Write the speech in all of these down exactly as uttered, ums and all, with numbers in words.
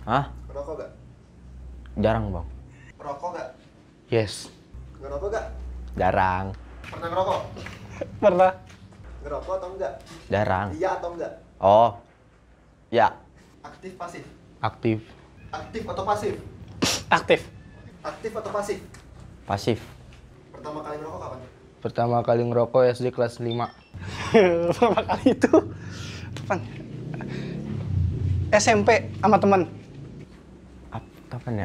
Hah? Ngerokok gak? Jarang bang. Ngerokok gak? Yes. Ngerokok gak? Jarang. Pernah ngerokok? Pernah. Ngerokok atau enggak? Jarang. Iya atau enggak? Oh. Ya. Aktif pasif? Aktif. Aktif atau pasif? Aktif. Aktif atau pasif? Pasif. Pertama kali ngerokok kapan? Pertama kali ngerokok S D kelas lima. Pertama kali itu kapan? S M P sama teman. Ap, kapan ya?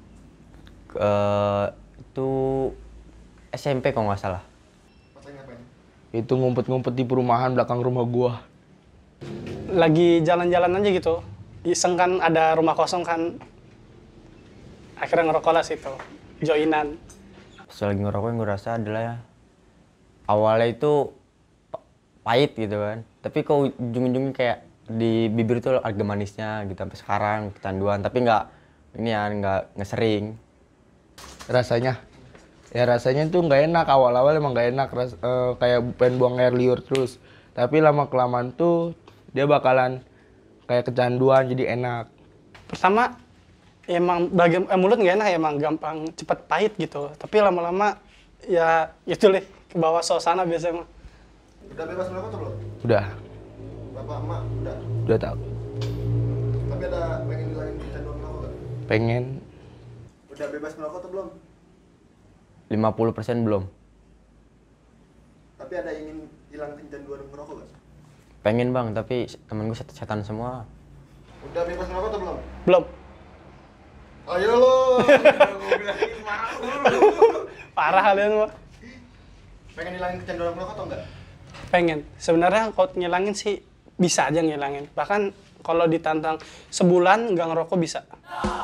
Uh, itu S M P kalau nggak salah. Pas lagi ngapain? Itu ngumpet-ngumpet di perumahan belakang rumah gua. Lagi jalan-jalan aja gitu. Iseng kan ada rumah kosong kan. Akhirnya ngerokok lah situ. Joinan. Pas lagi ngerokok yang gue rasa adalah ya, awalnya itu pahit gitu kan. Tapi kok ujung-ujungnya kayak di bibir tuh agak manisnya gitu sampai sekarang kecanduan. Tapi nggak ini ya nggak ngesering. Rasanya ya rasanya tuh nggak enak, awal-awal emang nggak enak, ras, eh, kayak pengen buang air liur terus, tapi lama kelamaan tuh dia bakalan kayak kecanduan jadi enak. Pertama emang bagian eh, mulut nggak enak ya, emang gampang cepet pahit gitu. Tapi lama-lama ya itu deh ke bawah suasana biasanya mah. Udah bebas ngerokok atau belum? Udah, Bapak, emak, udah? udah tahu. Tapi ada pengen ngilangin kecanduan ngerokok gak? Pengen. Udah bebas ngerokok atau belum? lima puluh persen belum. Tapi ada ingin hilang kecanduan ngerokok gak? Pengen bang, tapi temen gue setan semua. Udah bebas ngerokok atau belum? Belum. Ayo lo! Gue bilangin mau dulu. Parah kalian mah. Pengen hilangin kecanduan ngerokok atau enggak? Pengen. Sebenarnya kalau ngilangin sih bisa aja ngilangin. Bahkan kalau ditantang sebulan nggak ngerokok bisa.